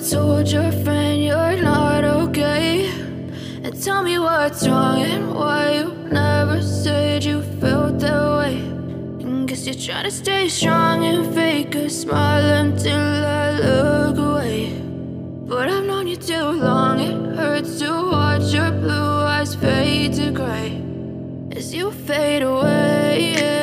told your friend you're not okay, and tell me what's wrong and why you never said you felt that way. And guess you're trying to stay strong and fake a smile until I look away. But I've known you too long, it hurts to watch your blue eyes fade to gray as you fade away.